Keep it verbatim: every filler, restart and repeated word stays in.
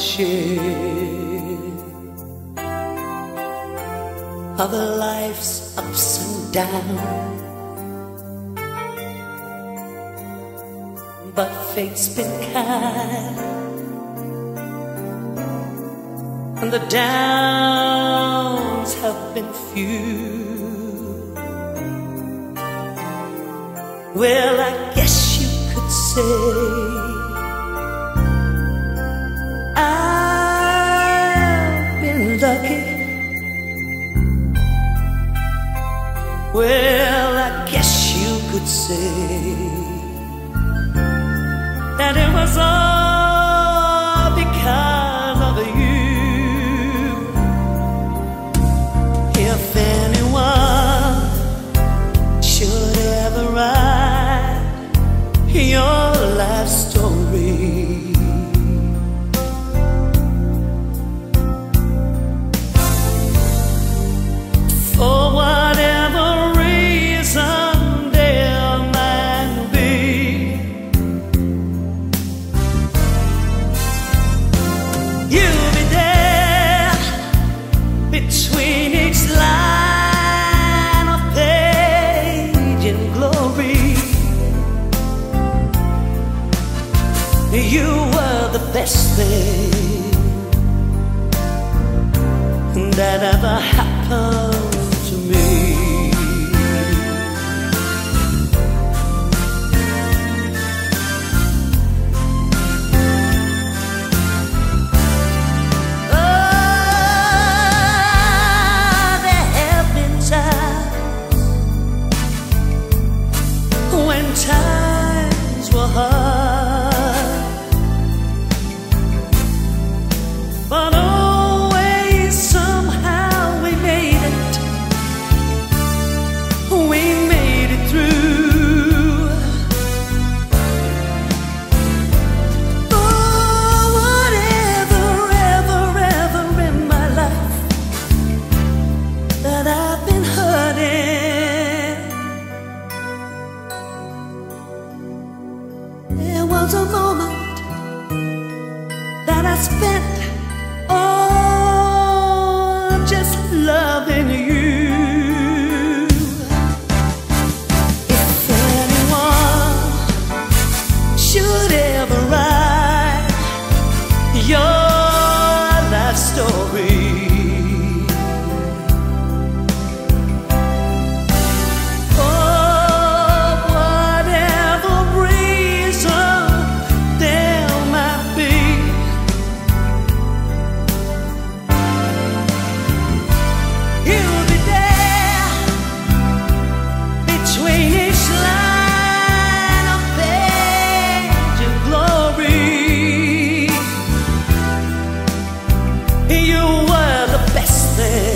share of life's ups and downs, but fate's been kind, and the downs have been few. Well, I guess you could say I've been lucky. Well, I guess you could say that it was all because of you. If anyone should ever write your life story, for whatever reason there might be, you'll be there between each line of page in glory. You were the best thing that ever happened to me. Oh, there have been times when times were hard, but always somehow we made it. We made it through. Oh, whatever, ever, ever in my life that I've been hurting, there was a moment that I spent oh, just loving you. If anyone should ever write your life story, for whatever reason there might be, you'll be there between each line of page of glory. You were the best thing